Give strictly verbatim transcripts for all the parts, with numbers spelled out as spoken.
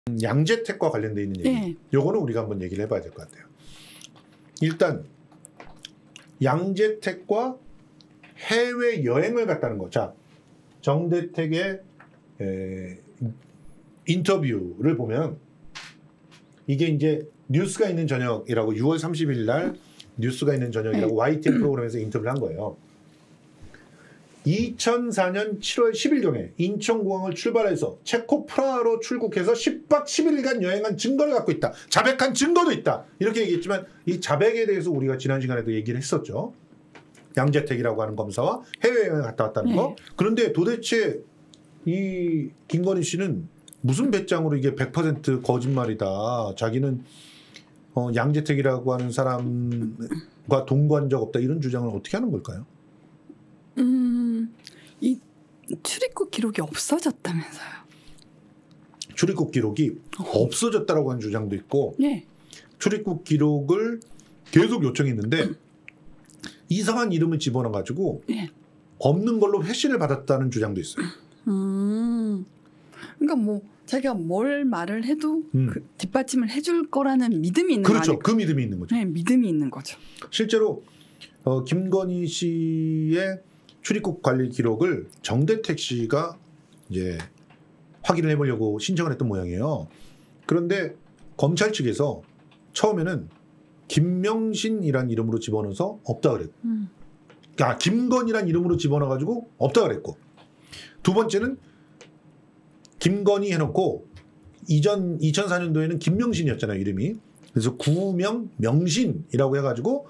양재택과 관련돼 있는 얘기. 네. 요거는 우리가 한번 얘기를 해봐야 될 것 같아요. 일단 양재택과 해외 여행을 갔다는 거. 자, 정대택의 에, 인터뷰를 보면 이게 이제 뉴스가 있는 저녁이라고 유월 삼십일 날 뉴스가 있는 저녁이라고 네. 와이티엔 프로그램에서 인터뷰를 한 거예요. 이천사 년 칠월 십일경에 인천공항을 출발해서 체코 프라하로 출국해서 십 박 십일 일간 여행한 증거를 갖고 있다. 자백한 증거도 있다. 이렇게 얘기했지만 이 자백에 대해서 우리가 지난 시간에도 얘기를 했었죠. 양재택이라고 하는 검사와 해외여행을 갔다 왔다는 거. 네. 그런데 도대체 이 김건희 씨는 무슨 배짱으로 이게 백 퍼센트 거짓말이다. 자기는 어, 양재택이라고 하는 사람과 동거한 적 없다. 이런 주장을 어떻게 하는 걸까요? 음, 이 출입국 기록이 없어졌다면서요. 출입국 기록이 어. 없어졌다라고 하는 주장도 있고 네. 출입국 기록을 계속 요청했는데 음. 이상한 이름을 집어넣어가지고 네. 없는 걸로 회신을 받았다는 주장도 있어요. 음, 그러니까 뭐 자기가 뭘 말을 해도 음. 그 뒷받침을 해줄 거라는 믿음이 있는 그렇죠. 거 그 믿음이 있는 거죠. 네, 믿음이 있는 거죠. 실제로 어, 김건희 씨의 출입국 관리 기록을 정대택 씨가 이제 확인을 해보려고 신청을 했던 모양이에요. 그런데 검찰 측에서 처음에는 김명신이란 이름으로 집어넣어서 없다 그랬고, 음. 아 김건희란 이름으로 집어넣어가지고 없다 그랬고, 두 번째는 김건희 해놓고 이전 이천사 년도에는 김명신이었잖아요 이름이. 그래서 구명 명신이라고 해가지고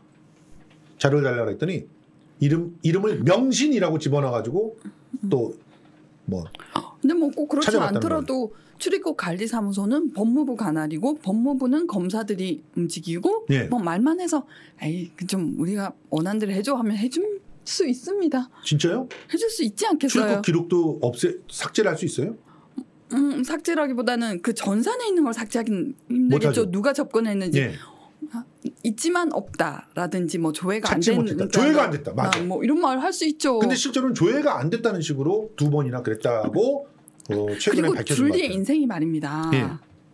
자료를 달라고 했더니 이름 이름을 명신이라고 집어넣어가지고 또 뭐. 근데 뭐 꼭 그렇지 않더라도 출입국 관리사무소는 법무부 관할이고 법무부는 검사들이 움직이고 예. 뭐 말만 해서 에이 좀 우리가 원하는 대로 해줘 하면 해줄 수 있습니다. 진짜요? 해줄 수 있지 않겠어요? 출입국 기록도 없애 삭제를 할 수 있어요? 음 삭제라기보다는 그 전산에 있는 걸 삭제하기는 힘들겠죠. 누가 접근했는지. 예. 있지만 없다라든지 뭐 조회가 안 됐다. 조회가 안 됐다. 맞아. 뭐 이런 말 할 수 있죠. 근데 실제로는 조회가 안 됐다는 식으로 두 번이나 그랬다고 어, 최근에 밝혀진 것 같아요. 그리고 줄리의 인생이 말입니다. 예.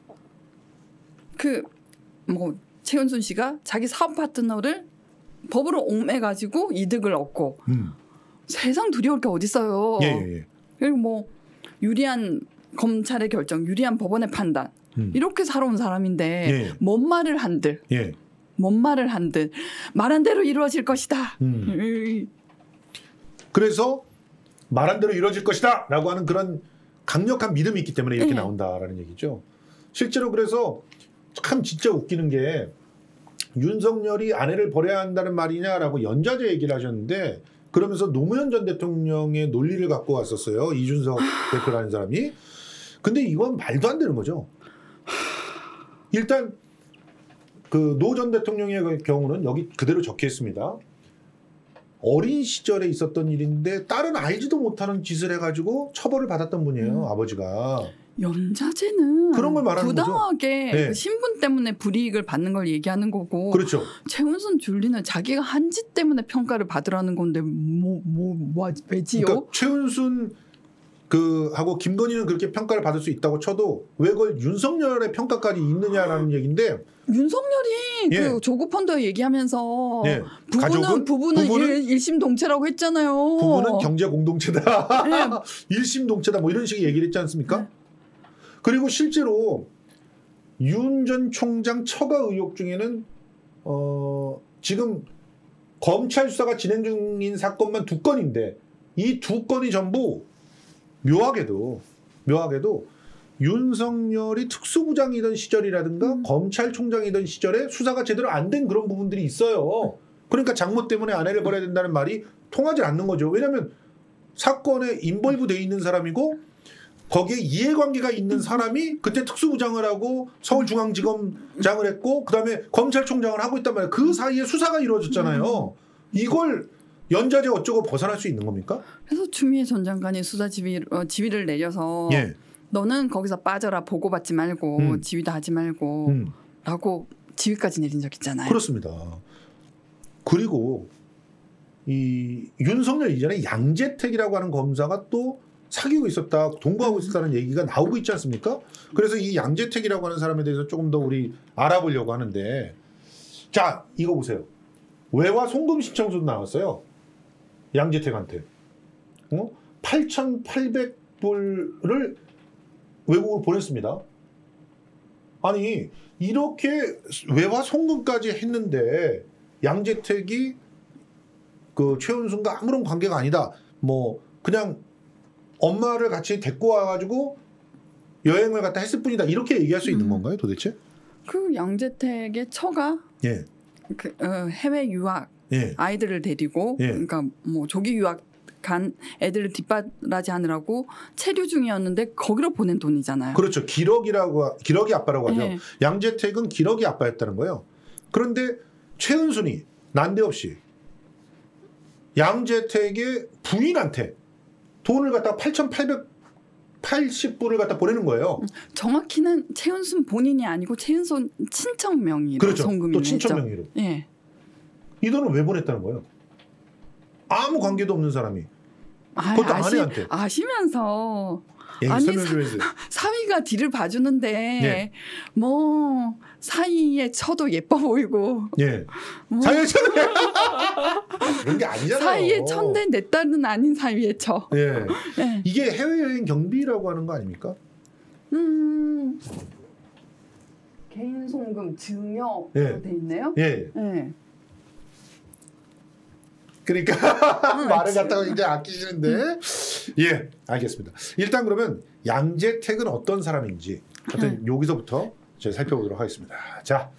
그 뭐 최은순 씨가 자기 사업 파트너를 법으로 옥매가지고 이득을 얻고 음. 세상 두려울 게 어딨어요. 예, 예, 예. 그리고 뭐 유리한 검찰의 결정, 유리한 법원의 판단 음. 이렇게 살아온 사람인데 예. 뭔 말을 한들 예. 뭔 말을 한들 말한 대로 이루어질 것이다. 음. 그래서 말한 대로 이루어질 것이다 라고 하는 그런 강력한 믿음이 있기 때문에 이렇게 예. 나온다라는 얘기죠. 실제로 그래서 참 진짜 웃기는 게 윤석열이 아내를 버려야 한다는 말이냐라고 연좌제 얘기를 하셨는데 그러면서 노무현 전 대통령의 논리를 갖고 왔었어요. 이준석 대표라는 사람이. 근데 이건 말도 안 되는 거죠. 일단 그 노 전 대통령의 경우는 여기 그대로 적혀 있습니다. 어린 시절에 있었던 일인데 딸은 알지도 못하는 짓을 해가지고 처벌을 받았던 분이에요. 음. 아버지가. 연좌제는 그런 걸 말하는 부당하게 거죠. 네. 그 신분 때문에 불이익을 받는 걸 얘기하는 거고. 그렇죠. 최은순 줄리는 자기가 한 짓 때문에 평가를 받으라는 건데 뭐 뭐 뭐 왜지요? 그러니까 최은순 그 하고 김건희는 그렇게 평가를 받을 수 있다고 쳐도 왜 그걸 윤석열의 평가까지 있느냐라는 얘기인데 윤석열이 예. 그 조국 펀드 얘기하면서 예. 부부는 가족은? 부부는, 부부는 일, 일심동체라고 했잖아요. 부부는 경제 공동체다. 네. 일심동체다. 뭐 이런 식의 얘기를 했지 않습니까? 네. 그리고 실제로 윤 전 총장 처가 의혹 중에는 어 지금 검찰 수사가 진행 중인 사건만 두 건인데 이 두 건이 전부 묘하게도 묘하게도 윤석열이 특수부장이던 시절이라든가 음. 검찰총장이던 시절에 수사가 제대로 안 된 그런 부분들이 있어요. 그러니까 장모 때문에 아내를 버려야 된다는 말이 통하지 않는 거죠. 왜냐하면 사건에 인벌브 돼 있는 사람이고 거기에 이해관계가 있는 사람이 그때 특수부장을 하고 서울중앙지검장을 했고 그다음에 검찰총장을 하고 있단 말이에요. 그 사이에 수사가 이루어졌잖아요. 이걸 연좌제 어쩌고 벗어날 수 있는 겁니까? 그래서 추미애 전 장관이 수사 지휘, 어, 지휘를 내려서 예. 너는 거기서 빠져라 보고받지 말고 음. 지휘도 하지 말고 음. 라고 지휘까지 내린 적 있잖아요. 그렇습니다. 그리고 이 윤석열 이전에 양재택이라고 하는 검사가 또 사귀고 있었다, 동거하고 있었다는 얘기가 나오고 있지 않습니까? 그래서 이 양재택이라고 하는 사람에 대해서 조금 더 우리 알아보려고 하는데, 자, 이거 보세요. 외화 송금 신청서도 나왔어요. 양재택한테. 어? 팔천팔백 불을 외국으로 보냈습니다. 아니, 이렇게 외화 송금까지 했는데 양재택이 그 최은순과 아무런 관계가 아니다. 뭐 그냥 엄마를 같이 데리고 와가지고 여행을 갔다 했을 뿐이다. 이렇게 얘기할 수 있는 음. 건가요, 도대체? 그 양재택의 처가 예. 그, 어, 해외 유학 예. 아이들을 데리고 예. 그러니까 뭐 조기 유학 간 애들을 뒷바라지 하느라고 체류 중이었는데 거기로 보낸 돈이잖아요. 그렇죠. 기러기라고 기러기 아빠라고 하죠. 예. 양재택은 기러기 아빠였다는 거예요. 그런데 최은순이 난데없이 양재택의 부인한테 돈을 갖다가 팔천팔백팔십 불을 갖다 보내는 거예요. 정확히는 최은순 본인이 아니고 최은순 친척 명의로 그렇죠. 송금을 또 친척 명의로. 예. 이 돈을 왜 보냈다는 거예요? 아무 관계도 없는 사람이. 아, 그것도 아시, 아내한테. 아시면서 예, 아니 사, 사위가 뒤를 봐주는데 예. 뭐 사위의 처도 예뻐 보이고 예. 뭐. 사위의 처도 그런 게 아니잖아요. 사위의 처인데 내 딸은 아닌 사위의 처. 예. 예. 이게 해외여행 경비라고 하는 거 아닙니까? 음. 개인 송금 증여로 예. 돼 있네요. 예. 예. 그러니까 응, 말을 갖다가 굉장히 아끼시는데 응. 예 알겠습니다. 일단 그러면 양재택은 어떤 사람인지 하여튼 응. 여기서부터 제가 살펴보도록 하겠습니다. 자,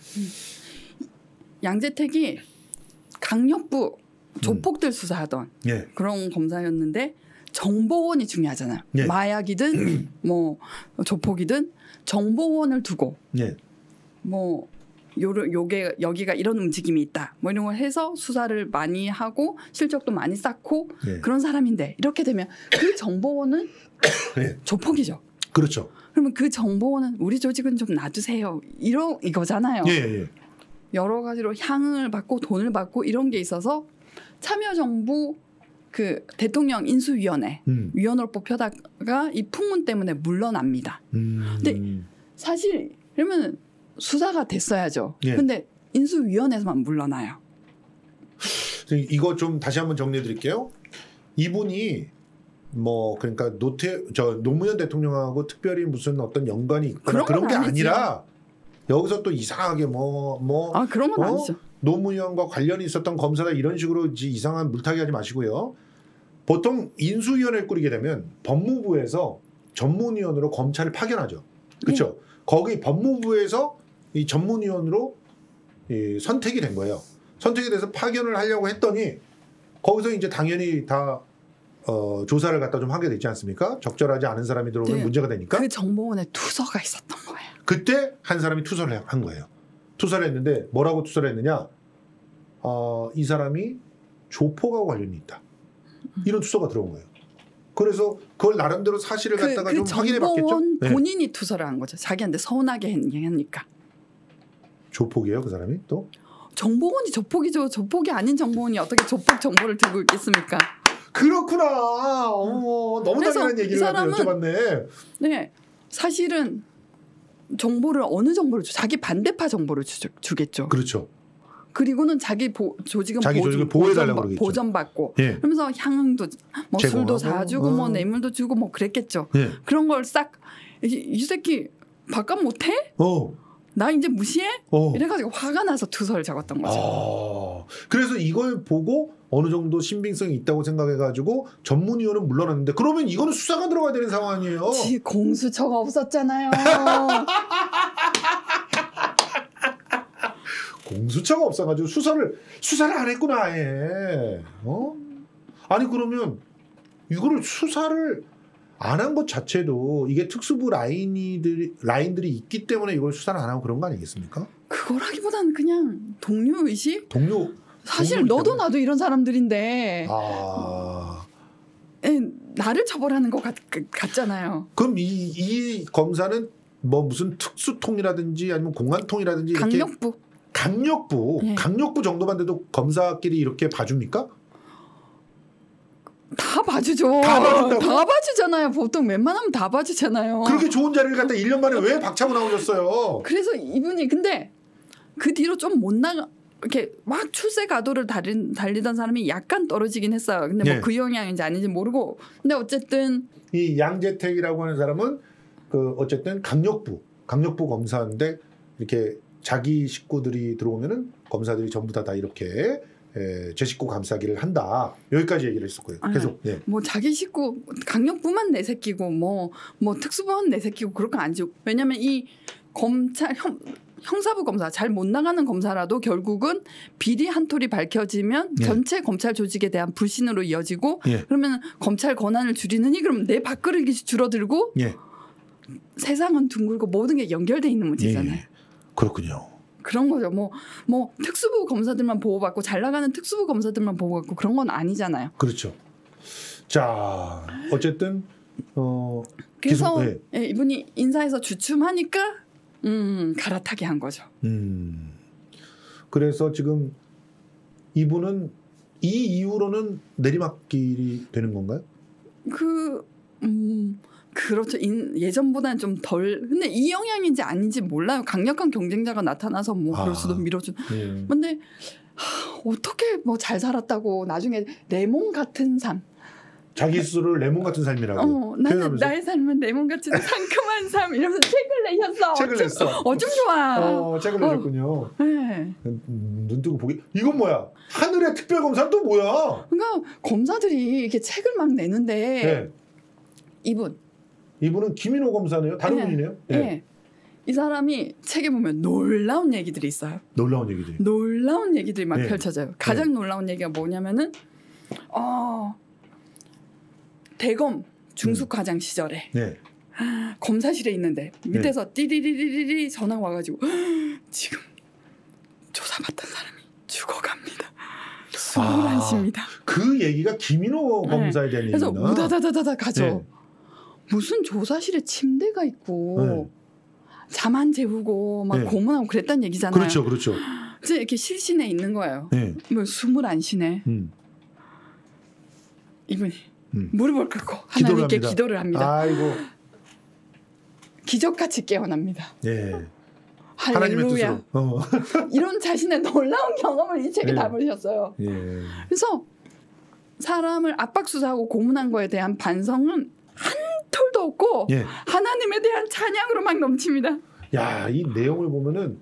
양재택이 강력부 조폭들 음. 수사하던 예. 그런 검사였는데 정보원이 중요하잖아요. 예. 마약이든 뭐 조폭이든 정보원을 두고 예. 뭐 요, 요게, 여기가 이런 움직임이 있다. 뭐 이런 걸 해서 수사를 많이 하고 실적도 많이 쌓고 예. 그런 사람인데 이렇게 되면 그 정보원은 예. 조폭이죠. 그렇죠. 그러면 그 정보원은 우리 조직은 좀 놔두세요. 이런 이거잖아요. 예, 예. 여러 가지로 향을 받고 돈을 받고 이런 게 있어서 참여정부 그 대통령 인수위원회 음. 위원으로 뽑혀다가 이 풍문 때문에 물러납니다. 음. 근데 사실 그러면 수사가 됐어야죠. 예. 근데 인수위원회에서만 물러나요. 이거 좀 다시 한번 정리해 드릴게요. 이분이 뭐 그러니까 노태 저 노무현 대통령하고 특별히 무슨 어떤 연관이 있거나 그런, 그런 게 아니지요. 아니라 여기서 또 이상하게 뭐 뭐 아 그런 건 어? 아니죠. 노무현과 관련이 있었던 검사다 이런 식으로 이상한 물타기 하지 마시고요. 보통 인수위원회를 꾸리게 되면 법무부에서 전문위원으로 검찰을 파견하죠. 그렇죠. 네. 거기 법무부에서 이 전문위원으로 이 선택이 된 거예요. 선택이 돼서 파견을 하려고 했더니 거기서 이제 당연히 다 어, 조사를 갖다 좀 하게 되지 않습니까? 적절하지 않은 사람이 들어오면 네. 문제가 되니까. 그 정보원에 투서가 있었던 거예요. 그때 한 사람이 투서를 한 거예요. 투서를 했는데 뭐라고 투서를 했느냐? 어, 이 사람이 조폭하고 관련이 있다. 이런 투서가 들어온 거예요. 그래서 그걸 나름대로 사실을 그, 갖다가 그 좀 확인해 봤겠죠. 정보원 본인이 네. 투서를 한 거죠. 자기한테 서운하게 하니까. 조폭이에요, 그 사람이 또? 정보원이 조폭이죠. 조폭이 아닌 정보원이 어떻게 조폭 정보를 들고 있겠습니까? 그렇구나. 어, 너무 당연한 얘기를 사람은, 여쭤봤네. 네, 사실은 정보를 어느 정보를 주, 자기 반대파 정보를 주, 주겠죠. 그렇죠. 그리고는 자기 보, 조직은 자기 보조, 조직을 보호해달라고 보전, 보전받고 예. 그러면서 향도 뭐 술도 사주고 어. 뭐 뇌물도 주고 뭐 그랬겠죠. 예. 그런 걸 싹 이, 이 새끼 바깥 못해? 어. 나 이제 무시해? 어. 이래가지고 화가 나서 투서를 적었던 거죠. 아. 그래서 이걸 보고 어느 정도 신빙성이 있다고 생각해가지고 전문위원은 물러났는데 그러면 이거는 수사가 들어가야 되는 상황이에요. 지 공수처가 없었잖아요. 공수처가 없어가지고 수사를 수사를 안 했구나 아예. 어? 아니 그러면 이거를 수사를 안 한 것 자체도 이게 특수부 라인이들이 라인들이 있기 때문에 이걸 수사를 안 하고 그런 거 아니겠습니까? 그거라기보다는 그냥 동료 의식? 동료 사실 동료 너도 때문에. 나도 이런 사람들인데. 아. 에, 나를 처벌하는 것 같, 같잖아요. 그럼 이, 이 검사는 뭐 무슨 특수통이라든지 아니면 공안통이라든지 이렇게 강력부. 강력부, 네. 강력부 정도만 돼도 검사끼리 이렇게 봐줍니까? 다 봐주죠. 다 봐준다고? 다 봐주잖아요. 보통 웬만하면 다 봐주잖아요. 그렇게 좋은 자리를 갖다 일 년 만에 왜 박차고 나오셨어요? 그래서 이분이 근데 그 뒤로 좀 못 나가 이렇게 막 출세 가도를 달리, 달리던 사람이 약간 떨어지긴 했어요. 근데 뭐 그 네. 영향인지 아닌지 모르고. 근데 어쨌든 이 양재택이라고 하는 사람은 그 어쨌든 강력부 강력부 검사인데 이렇게 자기 식구들이 들어오면은 검사들이 전부 다 다 이렇게 에, 제 식구 감싸기를 한다. 여기까지 얘기를 했었고요. 계속. 네. 뭐 자기 식구 강력부만 내새끼고 뭐뭐 뭐 특수부만 내새끼고 그런 건 아니죠. 왜냐하면 이 검찰 형, 형사부 검사 잘 못 나가는 검사라도 결국은 비리 한 톨이 밝혀지면 예. 전체 검찰 조직에 대한 불신으로 이어지고 예. 그러면 검찰 권한을 줄이느니 그럼 내 밥그릇이 줄어들고 예. 세상은 둥글고 모든 게 연결돼 있는 문제잖아요. 예. 그렇군요. 그런 거죠. 뭐, 뭐 특수부 검사들만 보호받고 잘 나가는 특수부 검사들만 보호받고 그런 건 아니잖아요. 그렇죠. 자, 어쨌든 어, 그래서 기소, 네. 예, 이분이 인사에서 주춤하니까 음, 갈아타게 한 거죠. 음, 그래서 지금 이분은 이 이후로는 내리막길이 되는 건가요? 그 음. 그렇죠. 인, 예전보다는 좀 덜. 근데 이 영향인지 아닌지 몰라요. 강력한 경쟁자가 나타나서 뭐 그럴 수도 아, 밀어준. 예. 근데 하, 어떻게 뭐 잘 살았다고 나중에 레몬 같은 삶. 자기 스스로를 레몬 같은 삶이라고. 어, 나는 나의 삶은 레몬 같은 상큼한 삶 이러면서 책을 내셨어. 책을 어쩜, 냈어. 어쩜 좋아. 어, 책을 내셨군요. 어, 네. 눈 뜨고 보기. 이건 뭐야? 하늘의 특별검사는 또 뭐야? 그러니까 검사들이 이렇게 책을 막 내는데 네. 이분. 이분은 김인호 검사네요. 다른 네. 분이네요. 네. 네. 이 사람이 책에 보면 놀라운 얘기들이 있어요. 놀라운 얘기들이. 놀라운 얘기들이 막 네. 펼쳐져요. 가장 네. 놀라운 얘기가 뭐냐면은 어, 대검 중수과장 음. 시절에 네. 검사실에 있는데 밑에서 네. 띠리리리리 전화가 와가지고 지금 조사받던 사람이 죽어갑니다. 숨을 안 쉽니다. 그 얘기가 김인호 검사에 대한 네. 얘기구나. 그래서 우다다다다다 가죠. 네. 무슨 조사실에 침대가 있고 네. 잠 안 재우고 막 네. 고문하고 그랬단 얘기잖아요. 그렇죠, 그렇죠. 이제 이렇게 실신에 있는 거예요. 네. 뭐 숨을 안 쉬네. 음. 이분이 음. 무릎을 꿇고 하나님께 기도를, 기도를 합니다. 아이고. 기적같이 깨어납니다. 네. 할렐루야. 어. 이런 자신의 놀라운 경험을 이 책에 네. 담으셨어요. 네. 그래서 사람을 압박수사하고 고문한 거에 대한 반성은 한 톨도 없고 예. 하나님에 대한 찬양으로 막 넘칩니다. 야, 이 내용을 보면은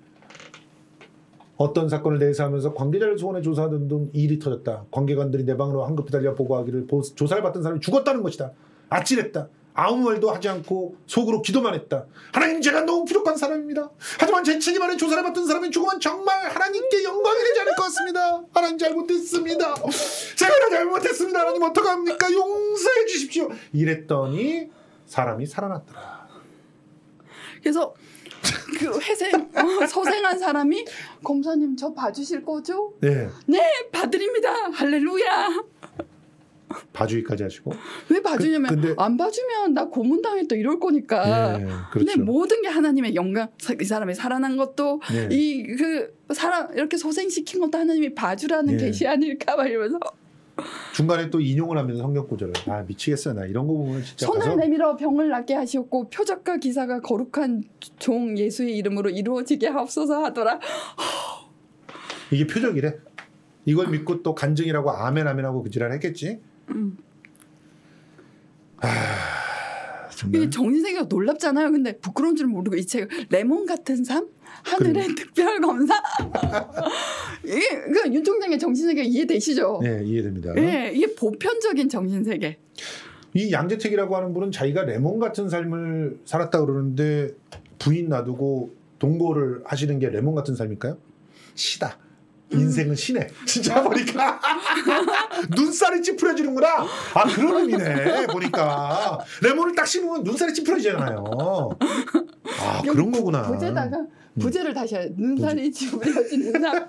어떤 사건을 내세하면서 관계자를 소환해 조사하던 등 일이 터졌다. 관계관들이 내 방으로 황급히 달려 보고하기를 조사를 받던 사람이 죽었다는 것이다. 아찔했다. 아무 말도 하지 않고 속으로 기도만 했다. 하나님, 제가 너무 부족한 사람입니다. 하지만 제 책임 안에 조사를 받던 사람이 죽으면 정말 하나님께 영광이 되지 않을 것 같습니다. 하나님 잘못했습니다. 제가 다 잘못했습니다. 하나님 어떡합니까? 용서해 주십시오. 이랬더니 사람이 살아났더라. 그래서 그 회생 어, 서생한 사람이 검사님 저 봐주실 거죠? 네. 네, 봐드립니다. 할렐루야. 봐주기까지 하시고. 왜 봐주냐면 그, 근데, 안 봐주면 나 고문당했다 이럴 거니까. 네, 그렇죠. 근데 모든 게 하나님의 영광. 이 사람이 살아난 것도 네. 이 그 사람 이렇게 소생시킨 것도 하나님이 봐주라는 네. 계시 아닐까 막 이러면서. 중간에 또 인용을 하면서 성경 구절을 아 미치겠어요. 나 이런 거 보면 진짜 손을 가서. 내밀어 병을 낫게 하시었고 표적과 기사가 거룩한 종 예수의 이름으로 이루어지게 하옵소서 하더라. 이게 표적이래. 이걸 믿고 또 간증이라고 아멘 아멘 하고 그 지랄 했겠지. 음. 아, 정말. 정신세계가 놀랍잖아요. 근데 부끄러운 줄 모르고 이 책 레몬 같은 삶? 하늘의 그래. 특별 검사? 이게 그러니까 윤 총장의 정신세계 이해되시죠? 네, 이해됩니다. 네, 이게 보편적인 정신세계. 이 양재택이라고 하는 분은 자기가 레몬 같은 삶을 살았다 그러는데 부인 놔두고 동거를 하시는 게 레몬 같은 삶일까요? 시다. 인생은 시네. 진짜 보니까 눈살이 찌푸려지는구나. 아, 그런 의미네. 보니까 레몬을 딱 씹으면 눈살이 찌푸려지잖아요. 아, 그런 거구나. 부제다가 부제를 다시 해야 눈살이 찌푸려지는 삶.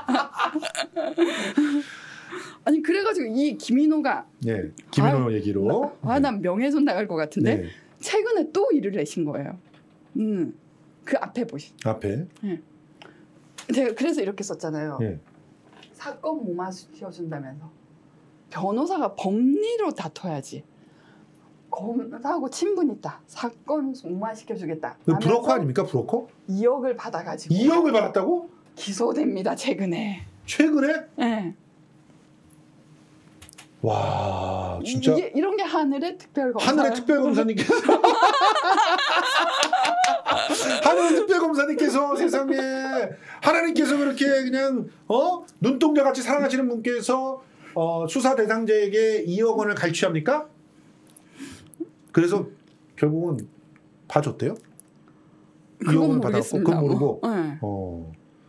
아니 그래가지고 이 김인호가 네, 김인호 아, 얘기로 아, 난 명예훼손 나갈 것 같은데 네. 최근에 또 일을 내신 거예요. 음, 그 앞에 보시. 앞에. 네. 제가 그래서 이렇게 썼잖아요. 네. 사건 무마시켜준다면서 변호사가 법리로 다퉈야지. 검사하고 친분 있다. 사건 종말시켜주겠다. 브로커 아닙니까? 브로커? 이억을 받아가지고. 이억을 받았다고? 기소됩니다. 최근에. 최근에? 네. 와 진짜. 이게, 이런 게 하늘의 특별검사. 하늘의 특별검사님께서. 하늘의 특별검사님께서 세상에 하나님께서 그렇게 그냥 어 눈동자 같이 사랑하시는 분께서 어, 수사 대상자에게 이억 원을 갈취합니까? 그래서 결국은 봐줬대요? 이억 원을 받았고 그건 모르고 네. 어,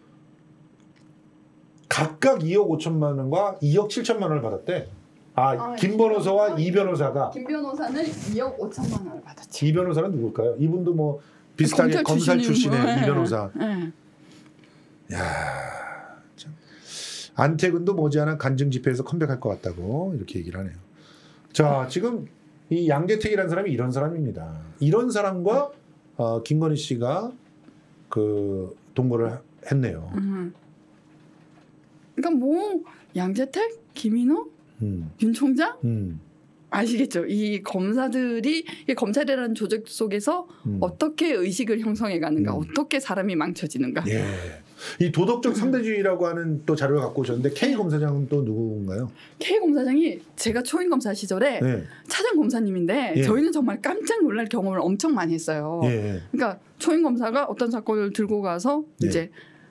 각각 이억 오천만 원과 이억 칠천만 원을 받았대. 아, 아 김 변호사와 이 변호사가. 김 변호사는 이억 오천만 원을 받았지. 이 변호사는 누굴까요? 이분도 뭐 비슷하게 검찰 출신의 네. 이 변호사. 네. 야, 참. 안태근도 머지않아 간증 집회에서 컴백할 것 같다고 이렇게 얘기를 하네요. 자, 지금 이 양재택이라는 사람이 이런 사람입니다. 이런 사람과 어, 김건희 씨가 그 동거를 했네요. 음. 그러니까 뭐 양재택, 김인호, 음. 윤 총장 음. 아시겠죠? 이 검사들이 이 검찰이라는 조직 속에서 음. 어떻게 의식을 형성해가는가, 음. 어떻게 사람이 망쳐지는가. 예. 이 도덕적 상대주의라고 하는 또 자료를 갖고 오셨는데 K 검사장은 또 누군가요? K 검사장이 제가 초임 검사 시절에 예. 차장 검사님인데 예. 저희는 정말 깜짝 놀랄 경험을 엄청 많이 했어요. 예. 그러니까 초임 검사가 어떤 사건을 들고 가서 예. 이제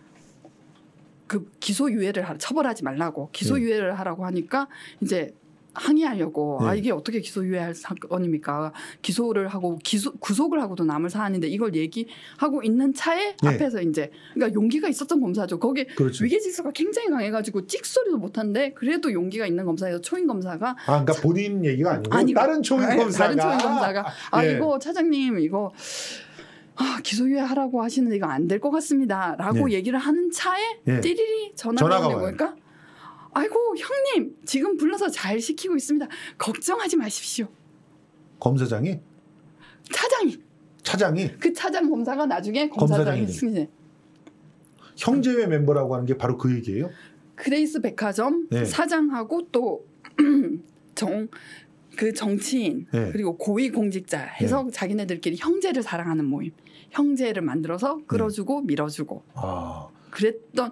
그 기소유예를 하, 처벌하지 말라고 기소유예를 예. 하라고 하니까 이제 항의하려고 네. 아 이게 어떻게 기소유예할 사건입니까? 기소를 하고 기소, 구속을 하고도 남을 사안인데 이걸 얘기하고 있는 차에 네. 앞에서 이제 그러니까 용기가 있었던 검사죠. 거기 그렇죠. 위계질서가 굉장히 강해가지고 찍소리도 못한데 그래도 용기가 있는 검사에서 초임 검사가 아 그러니까 차, 본인 얘기가 아니고 아니, 다른 초임 검사가 다른 초임 검사가 아 네. 이거 차장님 이거 아, 기소유예 하라고 하시는데 이거 안 될 것 같습니다. 라고 네. 얘기를 하는 차에 네. 띠리리 전화가 오는 거니까 아이고 형님 지금 불러서 잘 시키고 있습니다. 걱정하지 마십시오. 검사장이? 차장이. 차장이? 그 차장 검사가 나중에 검사장이 승진해. 형제회 멤버라고 하는 게 바로 그 얘기예요? 그레이스 백화점 네. 사장하고 또 정 그 정치인 네. 그리고 고위공직자 해서 네. 자기네들끼리 형제를 사랑하는 모임. 형제를 만들어서 끌어주고 네. 밀어주고 아. 그랬던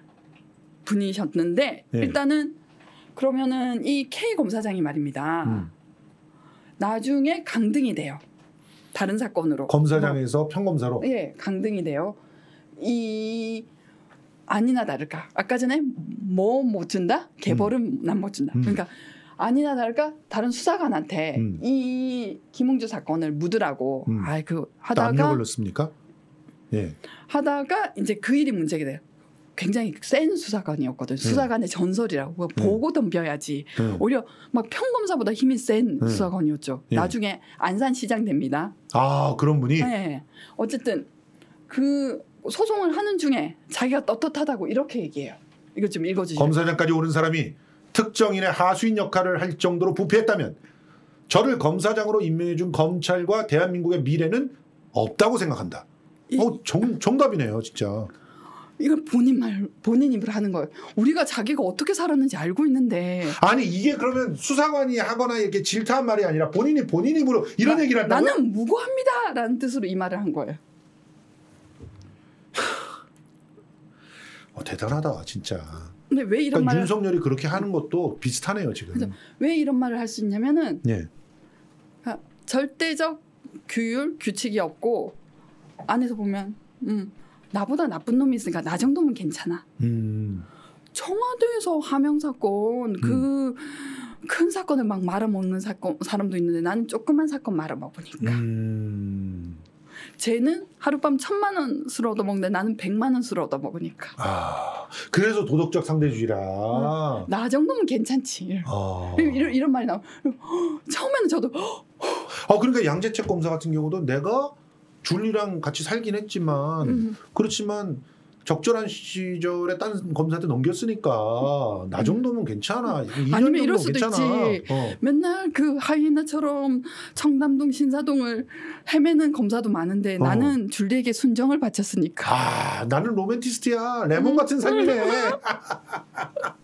분이셨는데 네. 일단은 그러면은 이 K 검사장이 말입니다. 음. 나중에 강등이 돼요. 다른 사건으로. 검사장에서 뭐, 평검사로? 예, 강등이 돼요. 이 아니나 다를까. 아까 전에 뭐 못 준다? 개벌은 음. 난 못 준다. 음. 그러니까 아니나 다를까 다른 수사관한테 음. 이 김웅주 사건을 묻으라고 음. 아이 그 하다가 압력 걸렸습니까? 예. 하다가 이제 그 일이 문제가 돼요. 굉장히 센 수사관이었거든. 네. 수사관의 전설이라고 네. 보고 덤벼야지. 네. 오히려 막 평검사보다 힘이 센 네. 수사관이었죠. 네. 나중에 안산시장 됩니다. 아 그런 분이? 네. 어쨌든 그 소송을 하는 중에 자기가 떳떳하다고 이렇게 얘기해요. 이거 좀 읽어주시죠. 검사장까지 오른 사람이 특정인의 하수인 역할을 할 정도로 부패했다면 저를 검사장으로 임명해준 검찰과 대한민국의 미래는 없다고 생각한다. 이, 어, 정, 정답이네요 진짜. 이걸 본인 말, 본인 입으로 하는 거예요. 우리가 자기가 어떻게 살았는지 알고 있는데. 아니 이게 그러면 수사관이 하거나 이렇게 질타한 말이 아니라 본인이 본인 입으로 이런 나, 얘기를 한다고요? 나는 무고합니다 라는 뜻으로 이 말을 한 거예요. 어, 대단하다 진짜. 근데 왜 이런 그러니까 말을 윤석열이 그렇게 하는 것도 비슷하네요 지금. 그렇죠. 왜 이런 말을 할 수 있냐면은 예. 그러니까 절대적 규율 규칙이 없고 안에서 보면 음, 나보다 나쁜 놈이 있으니까 나 정도면 괜찮아. 음. 청와대에서 하명 사건 그 큰 음. 사건을 막 말아먹는 사건 사람도 있는데 나는 조그만 사건 말아먹으니까. 음. 쟤는 하룻밤 천만 원 술 얻어먹는데 나는 백만 원 술 얻어먹으니까. 아, 그래서 도덕적 상대주의라. 어, 나 정도면 괜찮지. 아. 이런, 이런 말이 나와. 처음에는 저도. 아, 그러니까 양재택 검사 같은 경우도 내가 줄리랑 같이 살긴 했지만 음. 그렇지만 적절한 시절에 딴 검사한테 넘겼으니까 나 정도면 괜찮아. 아니면 이럴 수도 괜찮아. 있지. 어. 맨날 그 하이에나처럼 청담동 신사동을 헤매는 검사도 많은데 어. 나는 줄리에게 순정을 바쳤으니까. 아 나는 로맨티스트야. 레몬 같은 삶이네.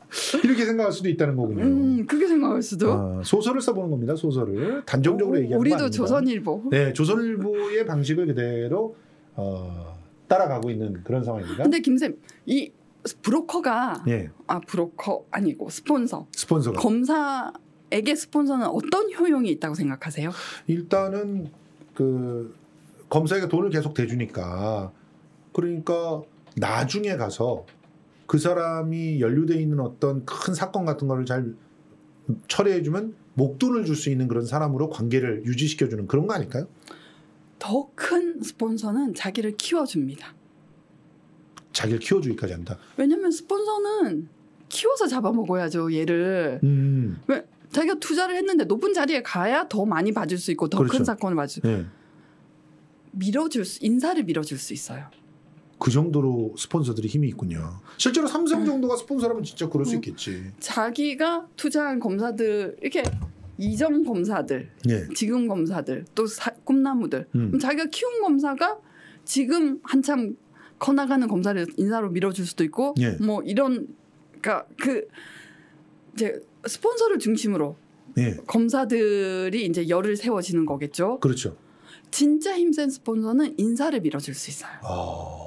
이렇게 생각할 수도 있다는 거군요. 음, 그렇게 생각할 수도. 아, 소설을 써보는 겁니다. 소설을 단정적으로 오, 얘기하는 우리도 거 아닙니다. 조선일보. 네, 조선일보의 방식을 그대로 어, 따라가고 있는 그런 상황입니다. 근데 김쌤, 이 브로커가 예. 아 브로커 아니고 스폰서. 스폰서가 검사에게 스폰서는 어떤 효용이 있다고 생각하세요? 일단은 그 검사에게 돈을 계속 대주니까 그러니까 나중에 가서 그 사람이 연루되어 있는 어떤 큰 사건 같은 거를 잘 처리해주면 목돈을 줄 수 있는 그런 사람으로 관계를 유지시켜주는 그런 거 아닐까요? 더 큰 스폰서는 자기를 키워줍니다. 자기를 키워주기까지 한다. 왜냐하면 스폰서는 키워서 잡아먹어야죠. 얘를. 음. 왜 자기가 투자를 했는데 높은 자리에 가야 더 많이 봐줄 수 있고 더 큰 그렇죠. 사건을 봐줄 수 네. 밀어줄 수 인사를 밀어줄 수 있어요. 그 정도로 스폰서들이 힘이 있군요. 실제로 삼성 정도가 스폰서라면 진짜 그럴 수 있겠지. 자기가 투자한 검사들 이렇게 이전 검사들, 예. 지금 검사들, 또 사, 꿈나무들. 음. 그럼 자기가 키운 검사가 지금 한참 커나가는 검사를 인사로 밀어줄 수도 있고, 예. 뭐 이런 그러니까 그 이제 스폰서를 중심으로 예. 검사들이 이제 열을 세워지는 거겠죠. 그렇죠. 진짜 힘센 스폰서는 인사를 밀어줄 수 있어요. 아.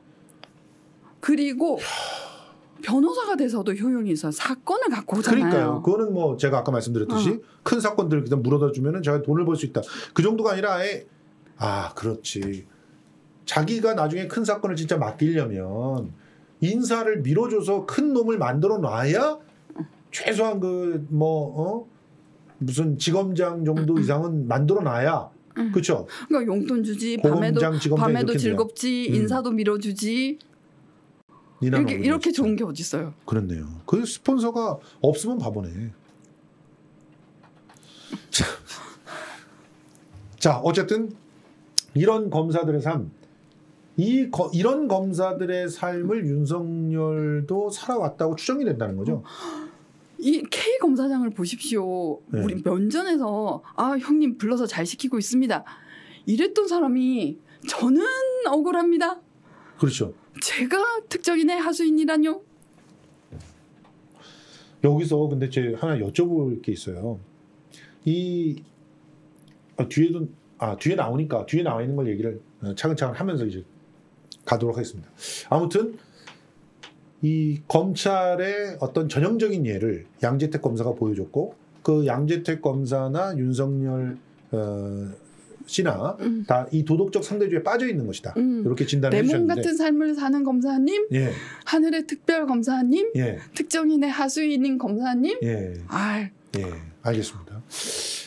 그리고 변호사가 돼서도 효용이 있어요. 사건을 갖고 오잖아요. 그러니까요. 그거는 뭐 제가 아까 말씀드렸듯이 어. 큰 사건들을 그냥 물어다 주면은 제가 돈을 벌 수 있다. 그 정도가 아니라 아예 아 그렇지. 자기가 나중에 큰 사건을 진짜 맡기려면 인사를 밀어줘서 큰 놈을 만들어 놔야 최소한 그 뭐 어? 무슨 지검장 정도 이상은 만들어 놔야 그렇죠. 그러니까 용돈 주지 밤에도 밤에도 즐겁지 음. 인사도 밀어주지. 이렇게, 이렇게 좋은 게 어디 있어요? 그렇네요. 그 스폰서가 없으면 바보네. 자, 자 어쨌든 이런 검사들의 삶, 이 거, 이런 검사들의 삶을 윤석열도 살아왔다고 추정이 된다는 거죠. 이 K 검사장을 보십시오. 네. 우리 면전에서 아 형님 불러서 잘 시키고 있습니다. 이랬던 사람이 저는 억울합니다. 그렇죠. 제가 특정인의 하수인이라뇨? 여기서 근데 제 하나 여쭤볼 게 있어요. 이 아, 뒤에도 아 뒤에 나오니까 뒤에 나와 있는 걸 얘기를 차근차근 하면서 이제 가도록 하겠습니다. 아무튼 이 검찰의 어떤 전형적인 예를 양재택 검사가 보여줬고 그 양재택 검사나 윤석열 어, 씨나 음. 다 이 도덕적 상대주의에 빠져 있는 것이다. 음. 이렇게 진단을 해주셨는데 내 몸 같은 삶을 사는 검사님, 예. 하늘의 특별 검사님, 예. 특정인의 하수인인 검사님. 예. 아, 예, 알겠습니다.